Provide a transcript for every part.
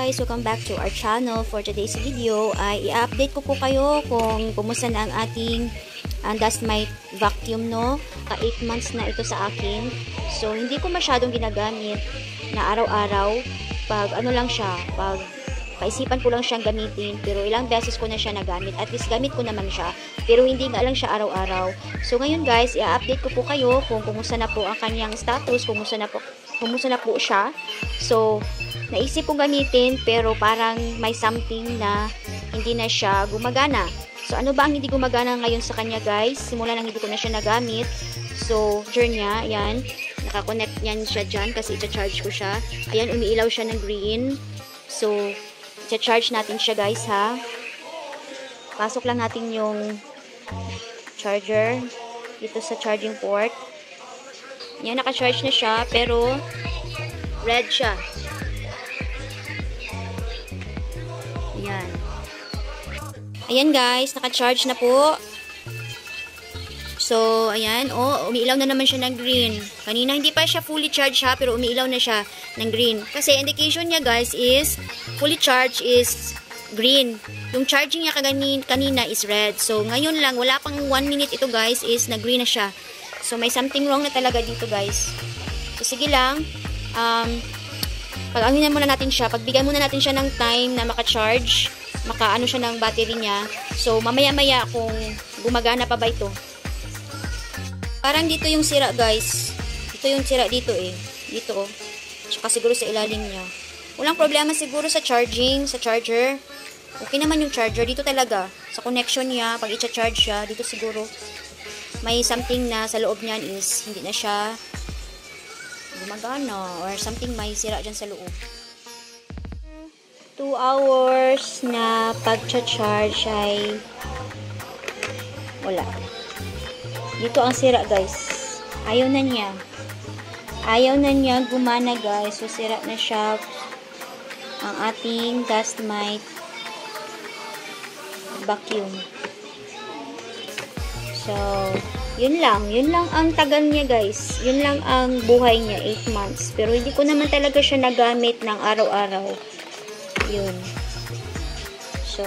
guys, welcome back to our channel. For today's video ay i-update ko po kayo kung kumusta na ang ating dust mite vacuum, no? 8 months na ito sa akin. So hindi ko masyadong ginagamit na araw-araw. Pag ano lang siya, pag kaisipan ko lang siyang gamitin, pero ilang beses ko na siya nagamit. At least gamit ko naman siya, pero hindi nga lang siya araw-araw. So ngayon guys, i-update ko po kayo kung kumusta na po ang kanyang status, kumusta na po siya. So naisip kong gamitin, pero parang may something na hindi na siya gumagana. So ano ba ang hindi gumagana ngayon sa kanya guys? Simula nang hindi ko na siya nagamit. So turn niya, yan, nakakonect yan siya dyan kasi i-charge ko siya. Ayan, umiilaw siya ng green. So i-charge natin siya guys, ha. Pasok lang natin yung charger dito sa charging port. Yan, naka-charge na siya, pero red siya. Ayan. Ayan guys, naka-charge na po. So, ayan. Oh, umiilaw na naman siya ng green. Kanina hindi pa siya fully charged, ha, pero umiilaw na siya ng green. Kasi indication niya guys is fully charged is green. Yung charging niya kanina is red. So, ngayon lang, wala pang 1 minute ito guys, is nag-green na siya. So, may something wrong na talaga dito guys. So, sige lang. Pag-anuhin muna natin siya. Pagbigyan muna natin siya ng time na maka-charge. Maka-ano siya ng battery niya. So, mamaya-maya kung gumagana pa ba ito. Parang dito yung sira guys. Ito yung sira dito eh. Dito oh. Tsaka siguro sa ilalim niya. Walang problema siguro sa charging, sa charger. Okay naman yung charger. Dito talaga. Sa connection niya, pag i-charge siya, dito siguro may something na sa loob niyan is hindi na siya gumagana or something may sira dyan sa loob. 2 hours na pag-charge ay wala. Dito ang sira guys. Ayaw na niya. Ayaw na niya gumana guys. So sira na siya ang ating dust mite vacuum. So, yun lang ang tagal niya guys. Yun lang ang buhay niya, 8 months. Pero hindi ko naman talaga siya nagamit ng araw-araw. Yun. So,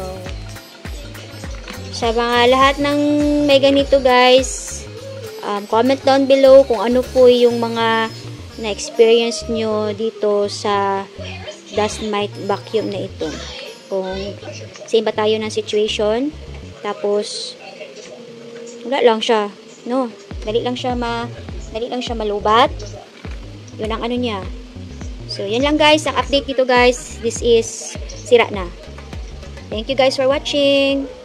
sa mga lahat ng may ganito guys, comment down below kung ano po yung mga na-experience nyo dito sa dust mite vacuum na ito. Kung same ba tayo ng situation. Tapos, wala lang siya. No, dali lang siya malubat. Yun ang ano niya. So, yan lang guys. Ang update dito guys. This is sira na. Thank you guys for watching.